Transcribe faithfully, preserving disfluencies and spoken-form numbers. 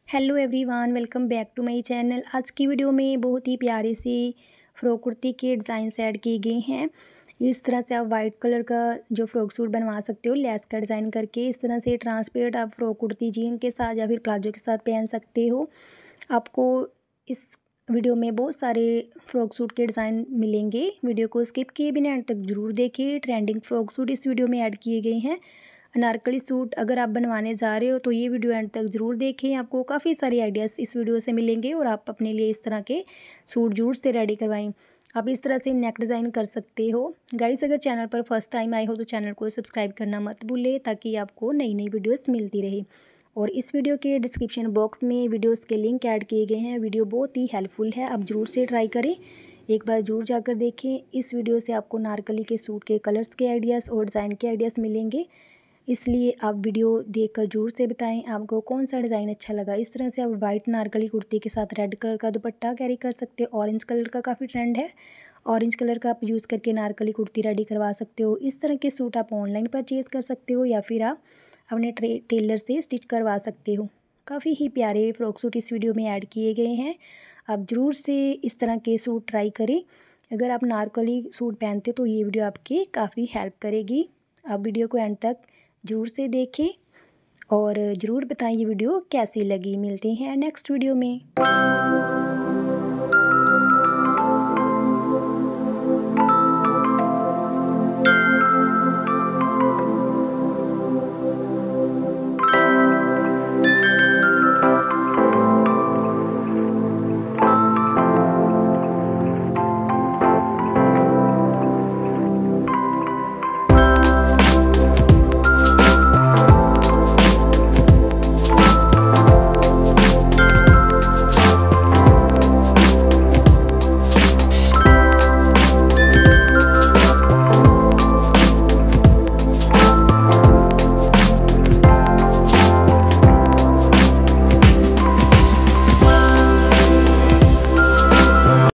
Hello everyone, welcome back to my channel. आज की video में बहुत ही प्यारे से फ्रॉक कुर्ती के डिज़ाइन ऐड किए गए हैं। इस तरह से आप वाइट कलर का जो फ्रॉक सूट बनवा सकते हो लेस का डिज़ाइन करके। इस तरह से ट्रांसपेरेंट आप फ्रॉक कुर्ती जीन के साथ या फिर प्लाजो के साथ पहन सकते हो। आपको इस वीडियो में बहुत सारे फ्रॉक सूट के डिज़ाइन मिलेंगे। वीडियो को स्किप किए बिना एंड तक जरूर देखिए। ट्रेंडिंग फ्रॉक सूट इस वीडियो में ऐड किए गए हैं। अनारकली सूट अगर आप बनवाने जा रहे हो तो ये वीडियो एंड तक ज़रूर देखें। आपको काफ़ी सारे आइडियाज़ इस वीडियो से मिलेंगे और आप अपने लिए इस तरह के सूट जरूर से रेडी करवाएं। आप इस तरह से नेक डिज़ाइन कर सकते हो। गाइस, अगर चैनल पर फर्स्ट टाइम आए हो तो चैनल को सब्सक्राइब करना मत भूलें ताकि आपको नई नई वीडियोज़ मिलती रहे। और इस वीडियो के डिस्क्रिप्शन बॉक्स में वीडियोज़ के लिंक ऐड किए गए हैं। वीडियो बहुत ही हेल्पफुल है, आप ज़रूर से ट्राई करें, एक बार ज़रूर जाकर देखें। इस वीडियो से आपको अनारकली के सूट के कलर्स के आइडियाज़ और डिज़ाइन के आइडियाज़ मिलेंगे, इसलिए आप वीडियो देखकर ज़रूर से बताएं आपको कौन सा डिज़ाइन अच्छा लगा। इस तरह से आप वाइट अनारकली कुर्ती के साथ रेड कलर का दुपट्टा कैरी कर सकते हो। ऑरेंज कलर का काफ़ी ट्रेंड है, ऑरेंज कलर का आप यूज़ करके अनारकली कुर्ती रेडी करवा सकते हो। इस तरह के सूट आप ऑनलाइन परचेज़ कर सकते हो या फिर आप अपने टेलर से स्टिच करवा सकते हो। काफ़ी ही प्यारे फ्रॉक सूट इस वीडियो में ऐड किए गए हैं। आप ज़रूर से इस तरह के सूट ट्राई करें। अगर आप अनारकली सूट पहनते तो ये वीडियो आपकी काफ़ी हेल्प करेगी। आप वीडियो को एंड तक ज़रूर से देखें और ज़रूर बताएं ये वीडियो कैसी लगी। मिलते हैं नेक्स्ट वीडियो में।